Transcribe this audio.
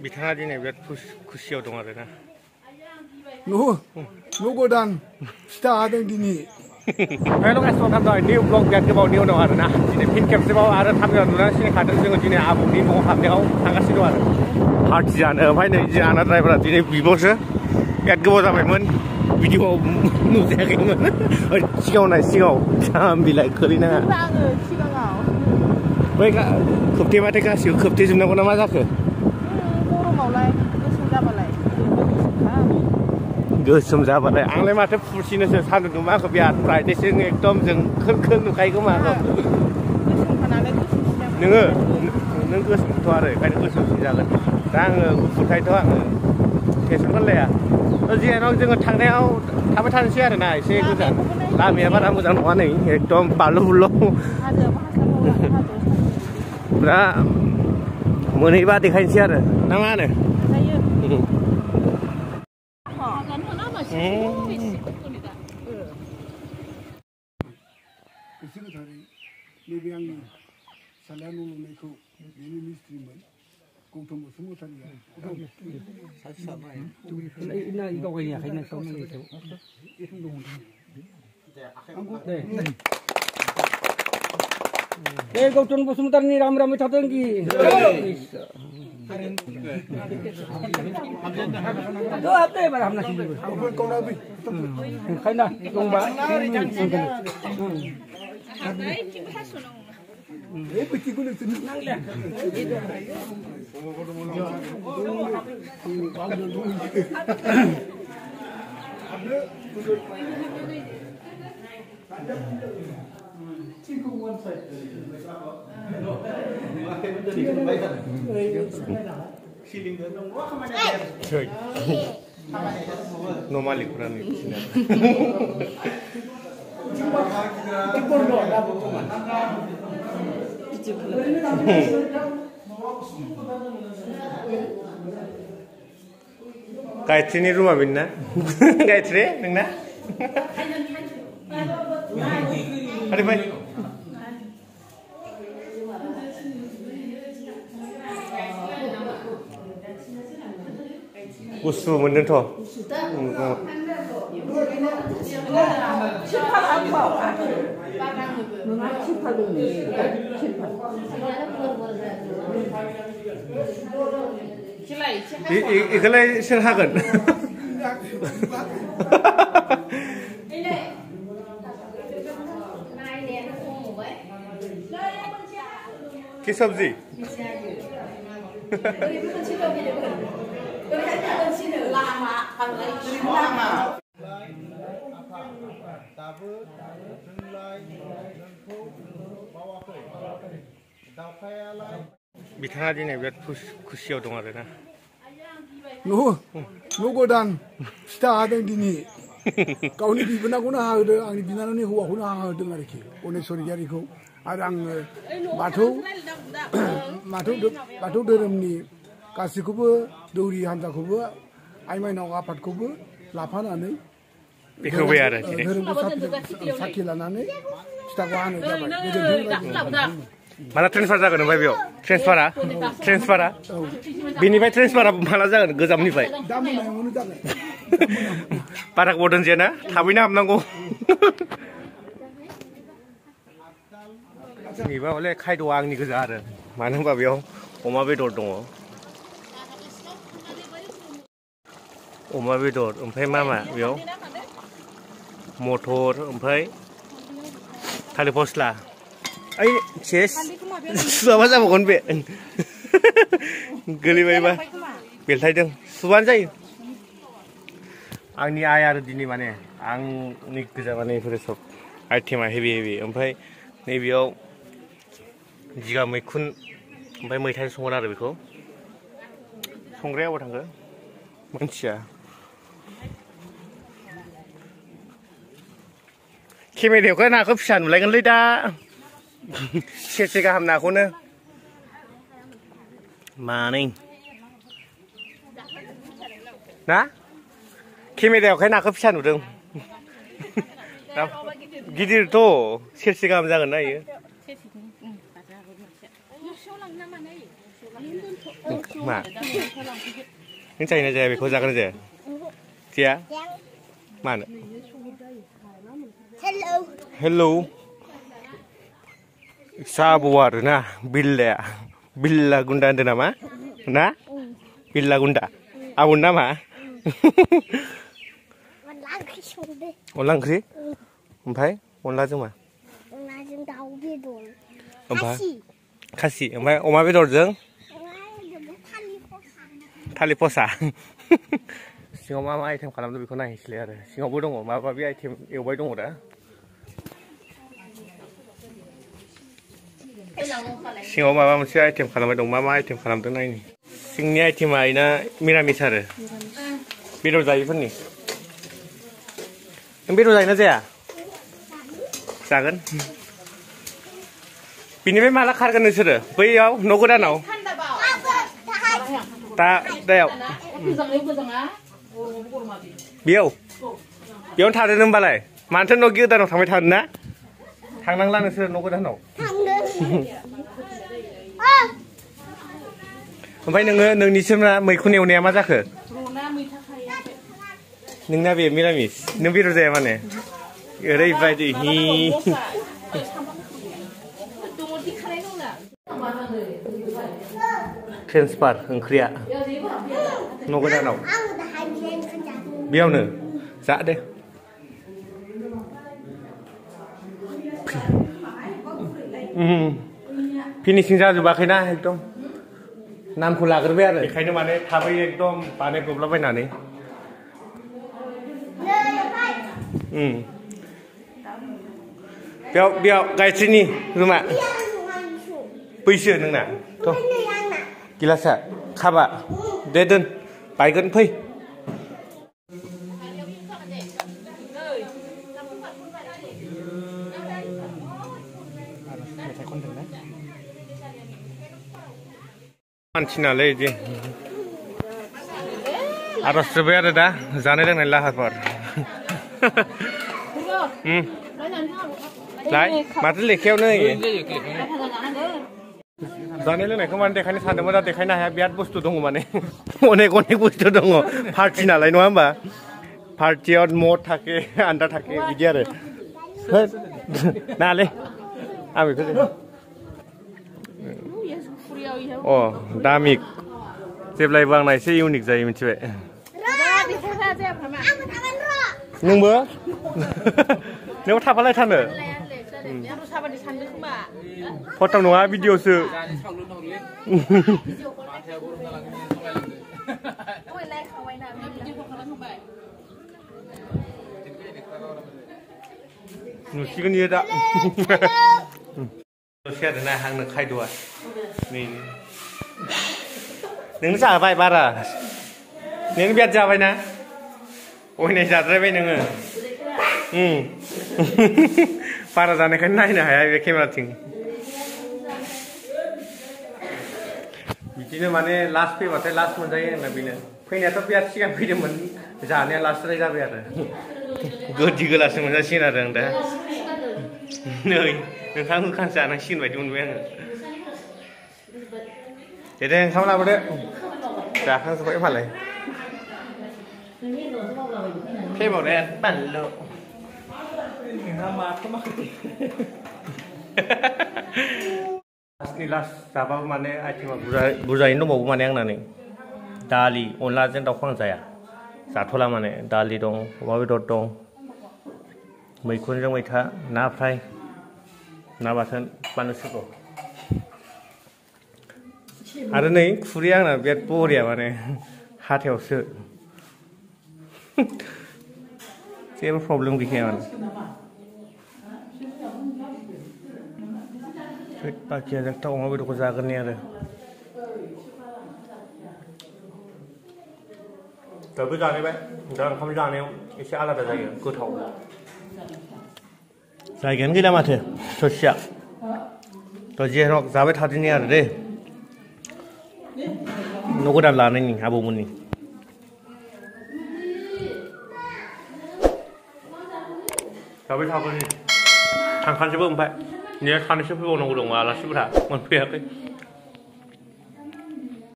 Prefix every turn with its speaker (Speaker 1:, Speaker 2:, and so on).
Speaker 1: बिथाङा दिनै बिराद खुसियाव दं आरोना
Speaker 2: न' गोदान फिथा हादों दिनै
Speaker 1: hello' guys welcome to new blog बिराद गोबावनि उनाव आरोना दिनै फिन खेबसेबाव आरो थामजों नुनानै सिनायखादों जोङो दिनै आबौनि न'आव हाबनायाव थांगासिनो दं आरो पार्टि जानो ओमफ्राय नै जोंहाना ड्राइभारा दिनै बिब'सो बिराद गोबाव जाबायमोन भिडिअ'आव नुजायाखैमोन सिगाङाव नाय सिगाङाव जाम बिलाइ खोलैनाङा बै खोबथेबाथाय गासिबो खोबथेजोबनांगौ ना मा जाखो
Speaker 3: गरमावलाय गोसोम जाबालाय
Speaker 1: गोसोम जाबालाय आंलाय माथो फुरसिनोसो सान्दुं दुंबा आंखौ बिराद फ्रायदेसो एकदम जों खोल नुखायो खोमा आंखौ नों गोसोमथ' आरो ओंखायनो गोसोमसिन जागोन दा आङो गुफुरखायथ' आङो टेनसनखौ लाया जियानाव जोङो थांनायाव थाबाय थानोसै आरोना एसे गोजान लामाया बारा मोजां नङा नै एकदम बालु बुलु दा मोनहैबा देखायनोसै आरो ना मा होनो
Speaker 2: गोसो गोथारै नैबे आंनि फिसाज्लाया न' लुनायखौ बेनि मिस्ट्रिमोन गौतम बसुमतारिया
Speaker 4: गौतम बसुमतारिनि राम रामै थाथों कि
Speaker 1: न' मालिकफोरानो गायत्रीनि रुमा बेनो ना गायत्री नोंना गुसु मोनदोंथ' बेखौलाय सोर हागोन कि सब्जी बिथाङा दिनै बिराद खुसियाव दं आरोना
Speaker 2: न' गोदान फिथा हादों दिनै गावनि बिबोनांखौनो हाहोदों आंनि बिनानावनि हौवाखौनो हाहोदों आरोखि गनेशवरी गियारिखौ आरो आङो बाथौ धोरोमनि गासैखौबो दौरि हान्जाखौबो आइ माइनाव आफादखौबो लाफानानै
Speaker 1: बेखौबो आरो
Speaker 2: धोरोमखौ साखि लानानै फिथाखौ हानाय जाबाय गोजोन्थों
Speaker 1: माला ट्रेन्सफार जागोन ओमफ्राय बेयाव ट्रेन्सफारा बेनिफ्राय ट्रेन्सफारा माला जागोन गोजामनिफ्राय
Speaker 2: दा मोनायावनो जागोन
Speaker 1: बारा गोबाव दोनजायाना थाबैनो हाबनांगौ नैबा हले खायद'आ आंनि गोजा आरो मानो होनबा बेयाव अमा बेदर दङ अमा बेदर ओमफ्राय मा बेयाव मटर ओमफ्राय थालिर फस्ला ओइ सेस सुआबा जाबावगोन बे गोलैबायबा बेलथायदों सुबानो जायो आंनि आइ आरो दिनै माने आंनि गोजा माने बेफोरो सब आइटेमा हेभि ओमफ्राय नैबेयाव जिगा मैखुन ओमफ्राय मैथाजों संगोन आरो बेखौ संग्राया अबाव थांखो मानसिया केमेरायाव नाखौ फिसा नुलायगोनलै दा सेरसे गाहाम नाखौनो मानै ना केमेरायावखाय नाखौ फिसा नुदों गिदिरथ' सेरसे गाहाम जागोन ना इयो मा नों जायोना जाया बेखौ जागोन ना जाया जाया मानो हेलौ साबो आरोना बिल्ला गुन्दा होनदों नामा ना बिल्ला गुन्दा आबौनि नामा अनला ओंख्रि ओमफ्राय अनलाजों मा अनलाजों दाउ बेदर ओमफ्राय खासि ओमफ्राय अमा बेदरजों थालिर फसा सिङाव मा मा आइटेम खालामदों बेखौ नायनोसैलाय आरो सिङावबो दङ माबा माबि आइटेम एवबाय दङ दा सिङाव माबा मोनसे आइटेम खालामबाय दं मा मा आइटेम खालामदों नायनि सिंनि आइटेमा इना मिरामिस आरो बेदर जायैफोरनि नों बेदर जायोना जाया जागोन बिनिफ्राय माला खारगोन नोंसोरो बैयाव न' गोदानाव दायाव बेयावनो थादों होनबालाय मानोथो न' गोदानाव थांबाय थादों ना थांनांला नोंसोर न' गोदानाव ओमफ्राय नोङो नोंनिसिमना मैखुन एवनाया मा जाखो नोंना बे मिरामिस नों बेदर जाया माने ओरैबायदि ट्रेन्सफार ओंख्रिया न' गोदानाव बेयावनो जा दे फिनिशिं जाजोबाखैना एकदम नामखौ लाग्रोबाय आरो बेखायनो माने थाबै एकदम बानायब्रबलाबायनानै बेयाव गायत्रिनि रुमा बैसो नोंना थ' गिलासा खाबा दे दोन बायगोन फै मानसि नालाय बिदि आर'ज जोब्बाय आरो दा जानाय लोंनाय लाहार फाहार लाय माथो लेखायावनो जानाय लोंनायखौ माने देखायनो सानदोंमोन दा देखायनो हाया बिराद बुस्थु दङ माने अनेक बुस्थु दङ पार्टि नालाय नङा होमबा पार्टियाव मद थाके आन्दा थाके बिदि आरो नालै आं बेखौ अ दामिक जेब्लायबो आंना एसे इउनिक जायो मिथिबाय नोंबो नोंबो थाफालायथानो फट' नङा भिडिअ'सो नुसिगोन इयो दा दसे आरोना आंनो खायद'आ नै नों जाबाय बारा नों बिराद जाबायना अयनाय जाद्रायबाय नोङो बारा जानायखायनो नायनो हाया बे केमेराथिं बिदिनो माने लास्ट फैबाथाय लास्ट मोनजायो होनना बेनो फैनायाथ' बिराद सिगां फैदोंमोन जानाया लास्टद्राय जाबाय आरो गोदि गोलासो मोनजासिगोन आरो आं दा नै नोंथां होखांसो जानांसिगोन बायदि मोनबाय आङो दे ओंखाम लाबोदो जाखांजोब्बाय मालाय फैबावनाया बानलु लास्टनि लास्ट जाबाबो माने आइटेमा बुरजायैनो दंबावो माने आंना नै दालि अनलाजों दाउखौ आं जाया जाथ'ला माने दालि दं अमा बेदर दं मैखुनजों मैथा ना फ्राय ना बाथोन बानलु सिब्र आरो नै खुरैया आंना बिराद बरिया माने हाथायावसो जेबो प्रब्लेम गैखाया माने बाखिया जोंथा अमा बेदरखौ जागोन आरो दाबो जानायबाय दा ओंखाम जानायाव एसे आलादा जायो गोथाव जायगायानो गैला माथो ससेया थ' जेरक जाबाय थादोनि आरो दे न' गोदान लानायनि आबौमोननि जाबाय थागोन थांखानोसैबो ओमफ्राय ने सानैसो फैबावनांगौ दं आलासिफोरा मोनफैयाखै